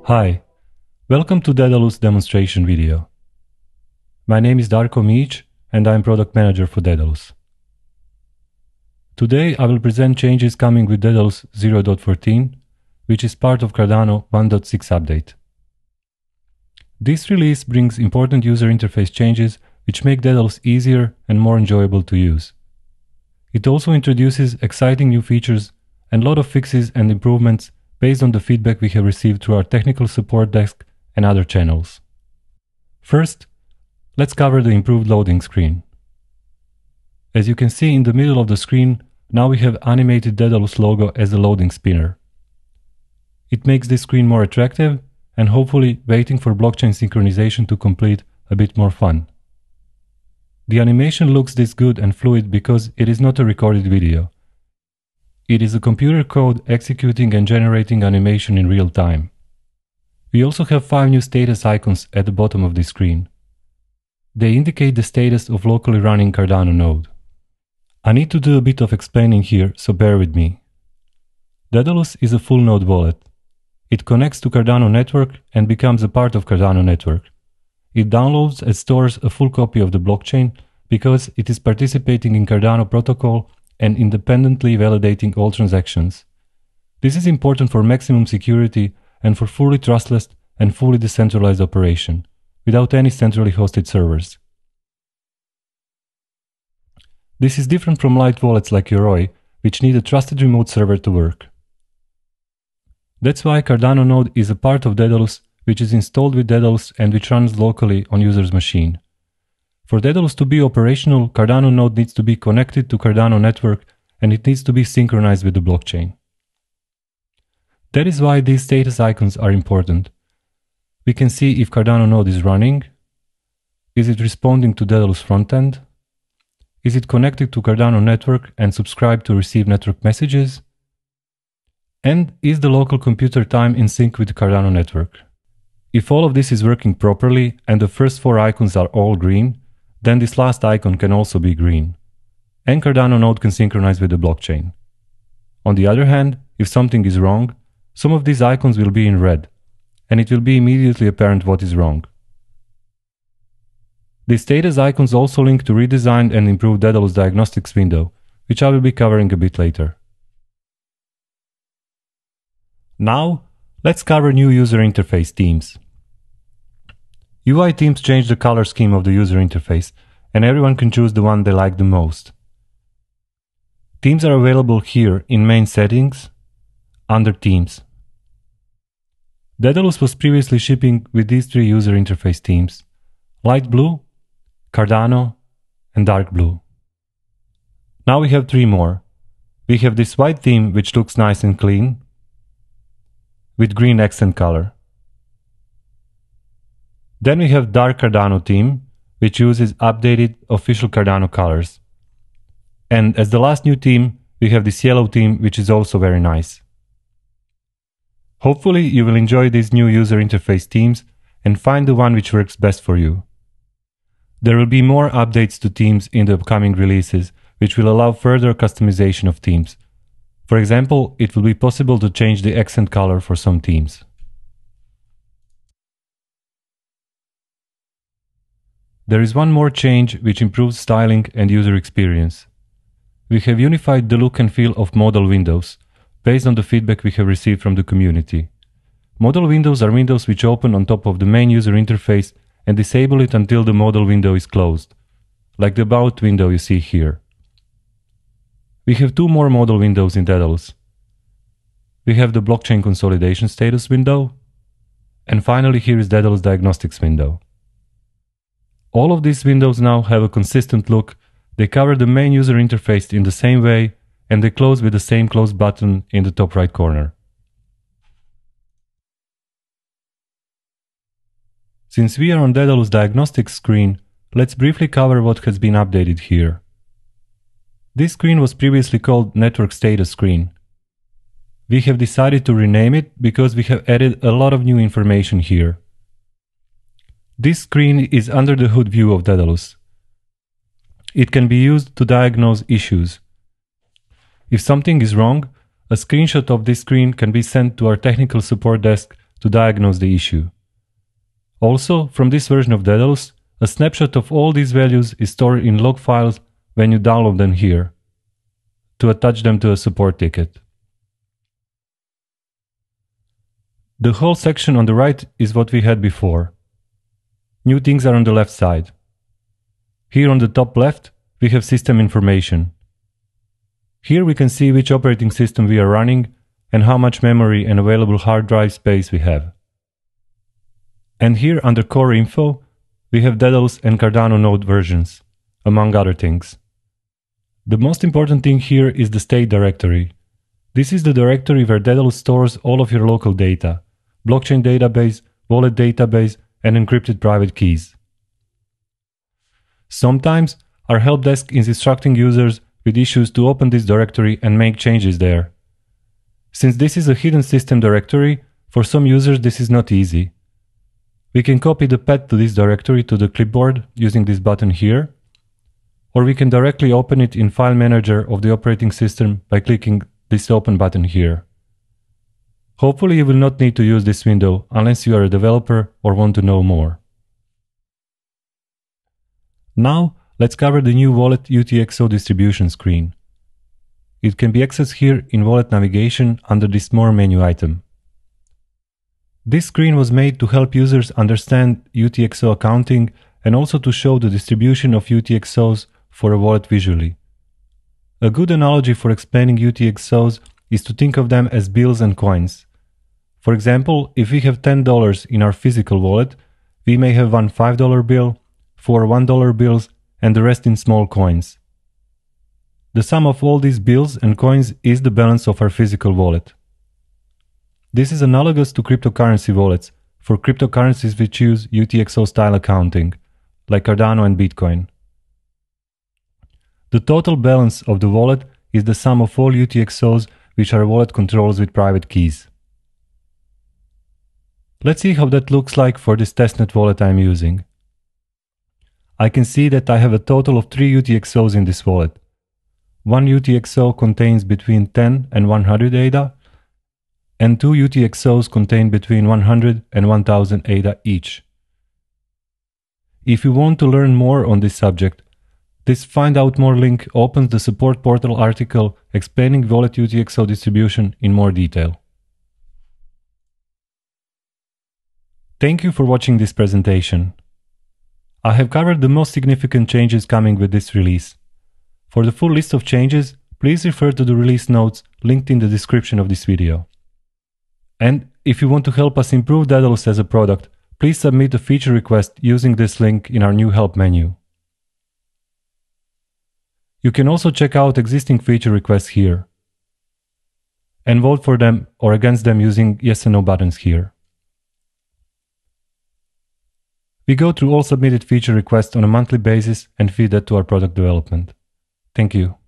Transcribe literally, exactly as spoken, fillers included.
Hi, welcome to Daedalus demonstration video. My name is Darko Mijić and I am product manager for Daedalus. Today I will present changes coming with Daedalus zero point fourteen, which is part of Cardano one point six update. This release brings important user interface changes which make Daedalus easier and more enjoyable to use. It also introduces exciting new features and a lot of fixes and improvements based on the feedback we have received through our technical support desk and other channels. First, let's cover the improved loading screen. As you can see in the middle of the screen, now we have animated Daedalus logo as a loading spinner. It makes this screen more attractive and hopefully waiting for blockchain synchronization to complete a bit more fun. The animation looks this good and fluid because it is not a recorded video. It is a computer code executing and generating animation in real time. We also have five new status icons at the bottom of the screen. They indicate the status of locally running Cardano node. I need to do a bit of explaining here, so bear with me. Daedalus is a full node wallet. It connects to Cardano network and becomes a part of Cardano network. It downloads and stores a full copy of the blockchain because it is participating in Cardano protocol and independently validating all transactions. This is important for maximum security and for fully trustless and fully decentralized operation, without any centrally hosted servers. This is different from light wallets like Yoroi, which need a trusted remote server to work. That's why Cardano node is a part of Daedalus, which is installed with Daedalus and which runs locally on user's machine. For Daedalus to be operational, Cardano node needs to be connected to Cardano network and it needs to be synchronized with the blockchain. That is why these status icons are important. We can see if Cardano node is running, is it responding to Daedalus frontend, is it connected to Cardano network and subscribed to receive network messages, and is the local computer time in sync with the Cardano network. If all of this is working properly and the first four icons are all green, then this last icon can also be green, and Cardano node can synchronize with the blockchain. On the other hand, if something is wrong, some of these icons will be in red, and it will be immediately apparent what is wrong. The status icons also link to redesigned and improved Daedalus diagnostics window, which I will be covering a bit later. Now, let's cover new user interface themes. U I themes change the color scheme of the user interface, and everyone can choose the one they like the most. Themes are available here in main settings, under themes. Daedalus was previously shipping with these three user interface themes: light blue, Cardano, and dark blue. Now we have three more. We have this white theme which looks nice and clean, with green accent color. Then we have dark Cardano theme, which uses updated official Cardano colors. And as the last new theme, we have this yellow theme, which is also very nice. Hopefully you will enjoy these new user interface themes and find the one which works best for you. There will be more updates to themes in the upcoming releases, which will allow further customization of themes. For example, it will be possible to change the accent color for some themes. There is one more change which improves styling and user experience. We have unified the look and feel of modal windows, based on the feedback we have received from the community. Modal windows are windows which open on top of the main user interface and disable it until the modal window is closed, like the About window you see here. We have two more modal windows in Daedalus. We have the blockchain consolidation status window, and finally here is Daedalus diagnostics window. All of these windows now have a consistent look, they cover the main user interface in the same way, and they close with the same close button in the top right corner. Since we are on Daedalus diagnostics screen, let's briefly cover what has been updated here. This screen was previously called Network Status Screen. We have decided to rename it because we have added a lot of new information here. This screen is under the hood view of Daedalus. It can be used to diagnose issues. If something is wrong, a screenshot of this screen can be sent to our technical support desk to diagnose the issue. Also, from this version of Daedalus, a snapshot of all these values is stored in log files when you download them here, to attach them to a support ticket. The whole section on the right is what we had before. New things are on the left side. Here on the top left, we have system information. Here we can see which operating system we are running and how much memory and available hard drive space we have. And here under core info, we have Daedalus and Cardano node versions, among other things. The most important thing here is the state directory. This is the directory where Daedalus stores all of your local data, blockchain database, wallet database, and encrypted private keys. Sometimes our help desk is instructing users with issues to open this directory and make changes there. Since this is a hidden system directory, for some users this is not easy. We can copy the path to this directory to the clipboard using this button here, or we can directly open it in File Manager of the operating system by clicking this Open button here. Hopefully you will not need to use this window unless you are a developer or want to know more. Now, let's cover the new Wallet U T X O distribution screen. It can be accessed here in Wallet Navigation under this More menu item. This screen was made to help users understand U T X O accounting and also to show the distribution of U T X Os for a wallet visually. A good analogy for explaining U T X Os is to think of them as bills and coins. For example, if we have ten dollars in our physical wallet, we may have one five dollar bill, four one dollar bills, and the rest in small coins. The sum of all these bills and coins is the balance of our physical wallet. This is analogous to cryptocurrency wallets for cryptocurrencies which use U T X O style accounting, like Cardano and Bitcoin. The total balance of the wallet is the sum of all U T X Os which are wallet controls with private keys. Let's see how that looks like for this testnet wallet I'm using. I can see that I have a total of three U T X Os in this wallet. One U T X O contains between ten and one hundred A D A, and two U T X Os contain between one hundred and one thousand A D A each. If you want to learn more on this subject, this Find Out More link opens the support portal article explaining Wallet U T X O distribution in more detail. Thank you for watching this presentation. I have covered the most significant changes coming with this release. For the full list of changes, please refer to the release notes linked in the description of this video. And if you want to help us improve Daedalus as a product, please submit a feature request using this link in our new help menu. You can also check out existing feature requests here and vote for them or against them using yes and no buttons here. We go through all submitted feature requests on a monthly basis and feed that to our product development. Thank you.